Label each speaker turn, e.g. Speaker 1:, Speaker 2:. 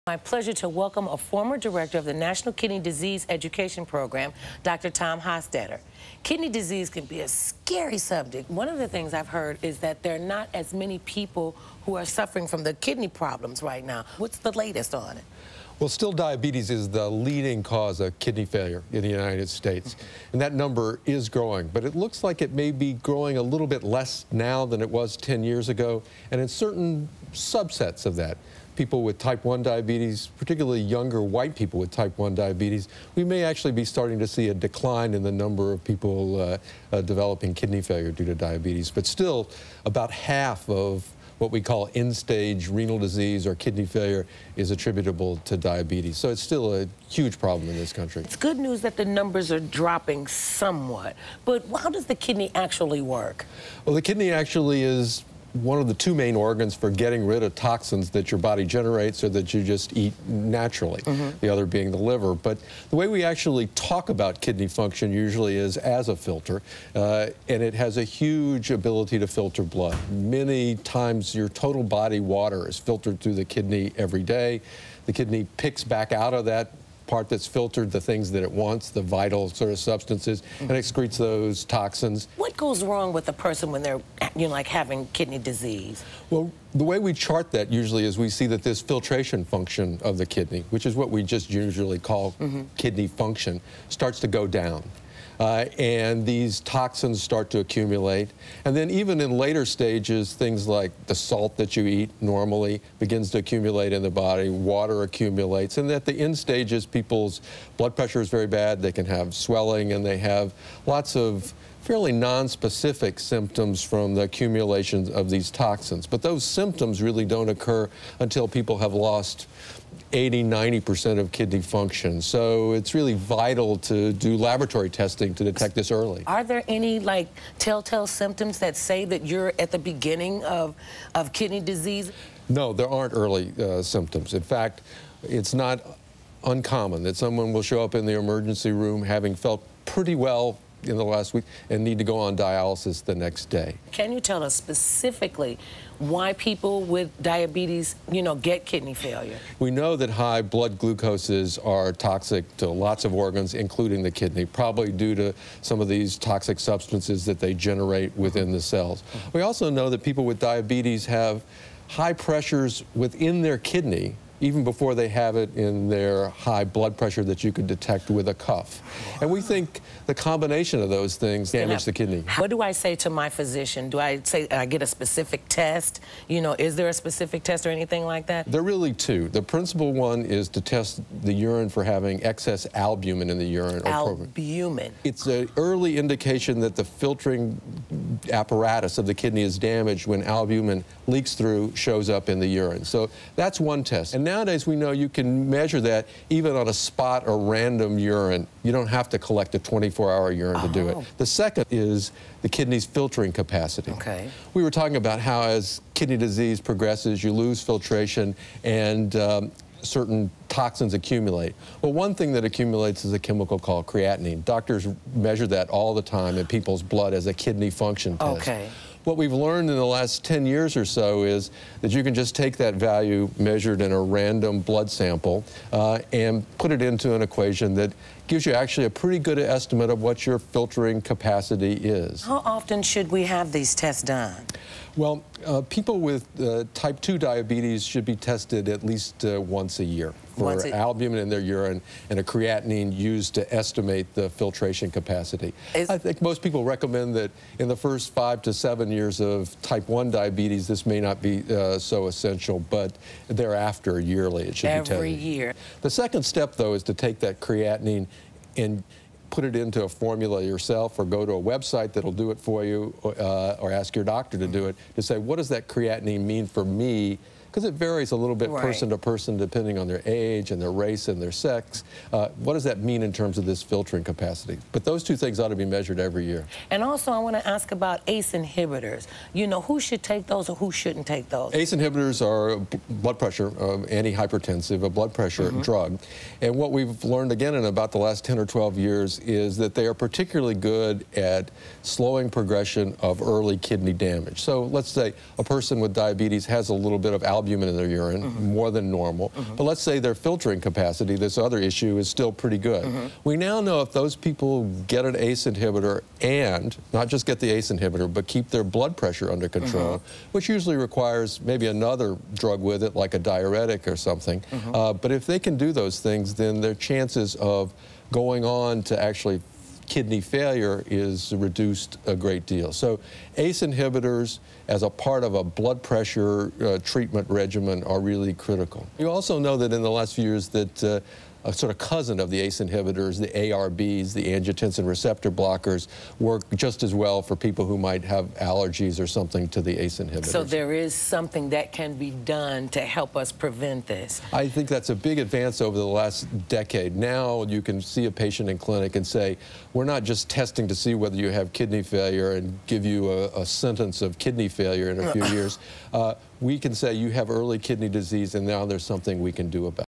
Speaker 1: My pleasure to welcome a former director of the National Kidney Disease Education Program, Dr. Tom Hostetter. Kidney disease can be a scary subject. One of the things I've heard is that there are not as many people who are suffering from the kidney problems right now. What's the latest on it?
Speaker 2: Well, still diabetes is the leading cause of kidney failure in the United States. And that number is growing, but it looks like it may be growing a little bit less now than it was 10 years ago. And in certain subsets of that, people with type 1 diabetes, particularly younger white people with type 1 diabetes, we may actually be starting to see a decline in the number of people developing kidney failure due to diabetes. But still, about half of what we call end-stage renal disease or kidney failure is attributable to diabetes. So it's still a huge problem in this country.
Speaker 1: It's good news that the numbers are dropping somewhat, but how does the kidney actually work?
Speaker 2: Well, the kidney actually is one of the two main organs for getting rid of toxins that your body generates or that you just eat naturally, the other being the liver. But the way we actually talk about kidney function usually is as a filter, and it has a huge ability to filter blood. Many times your total body water is filtered through the kidney every day. The kidney picks back out of that part that's filtered the things that it wants, the vital sort of substances, and excretes those toxins.
Speaker 1: What goes wrong with a person when they're, like having kidney disease?
Speaker 2: Well, the way we chart that usually is we see that this filtration function of the kidney, which is what we just usually call kidney function, starts to go down. And these toxins start to accumulate. And then even in later stages, things like the salt that you eat normally begins to accumulate in the body, water accumulates, and at the end stages, people's blood pressure is very bad. They can have swelling, and they have lots of fairly non-specific symptoms from the accumulation of these toxins. But those symptoms really don't occur until people have lost 80–90% of kidney function. So it's really vital to do laboratory testing to detect this early.
Speaker 1: Are there any telltale symptoms that say that you're at the beginning of kidney disease?
Speaker 2: No, there aren't early symptoms. In fact, it's not uncommon that someone will show up in the emergency room having felt pretty well in the last week and need to go on dialysis the next day.
Speaker 1: Can you tell us specifically why people with diabetes, get kidney failure?
Speaker 2: We know that high blood glucoses are toxic to lots of organs, including the kidney, probably due to some of these toxic substances that they generate within the cells. We also know that people with diabetes have high pressures within their kidney even before they have it in their high blood pressure that you could detect with a cuff. And we think the combination of those things damage the kidney.
Speaker 1: What do I say to my physician? Do I say I get a specific test? Is there a specific test or anything like that?
Speaker 2: There are really two. The principal one is to test the urine for having excess albumin in the urine.
Speaker 1: Albumin.
Speaker 2: It's an early indication that the filtering apparatus of the kidney is damaged when albumin leaks through, shows up in the urine. So that's one test. And nowadays we know you can measure that even on a spot or random urine. You don't have to collect a 24-hour urine to do it. The second is the kidney's filtering capacity.
Speaker 1: Okay.
Speaker 2: We were talking about how as kidney disease progresses, you lose filtration and certain toxins accumulate. Well, one thing that accumulates is a chemical called creatinine. Doctors measure that all the time in people's blood as a kidney function test.
Speaker 1: Okay.
Speaker 2: What we've learned in the last 10 years or so is that you can just take that value measured in a random blood sample and put it into an equation that gives you actually a pretty good estimate of what your filtering capacity is.
Speaker 1: How often should we have these tests done?
Speaker 2: Well, people with type 2 diabetes should be tested at least once a year for albumin in their urine and a creatinine used to estimate the filtration capacity. I think most people recommend that in the first 5 to 7 years of type 1 diabetes, this may not be so essential, but thereafter, yearly, it should be tested.
Speaker 1: Every year.
Speaker 2: The second step, though, is to take that creatinine and put it into a formula yourself or go to a website that'll do it for you or ask your doctor to do it to say, what does that creatinine mean for me? Because it varies a little bit person to person depending on their age and their race and their sex. What does that mean in terms of this filtering capacity? But those two things ought to be measured every year.
Speaker 1: And also I want to ask about ACE inhibitors. Who should take those or who shouldn't take those?
Speaker 2: ACE inhibitors are blood pressure, antihypertensive, a blood pressure drug. And what we've learned again in about the last 10 or 12 years is that they are particularly good at slowing progression of early kidney damage. So let's say a person with diabetes has a little bit of albumin albumin in their urine, more than normal. But let's say their filtering capacity, this other issue, is still pretty good. We now know if those people get an ACE inhibitor and not just get the ACE inhibitor, but keep their blood pressure under control, which usually requires maybe another drug with it, like a diuretic or something. But if they can do those things, then their chances of going on to actually kidney failure is reduced a great deal. So ACE inhibitors as a part of a blood pressure treatment regimen are really critical. You also know that in the last few years that a sort of cousin of the ACE inhibitors, the ARBs, the angiotensin receptor blockers, work just as well for people who might have allergies or something to the ACE inhibitors.
Speaker 1: So there is something that can be done to help us prevent this.
Speaker 2: I think that's a big advance over the last decade. Now you can see a patient in clinic and say, we're not just testing to see whether you have kidney failure and give you a sentence of kidney failure in a few years. We can say you have early kidney disease and now there's something we can do about it.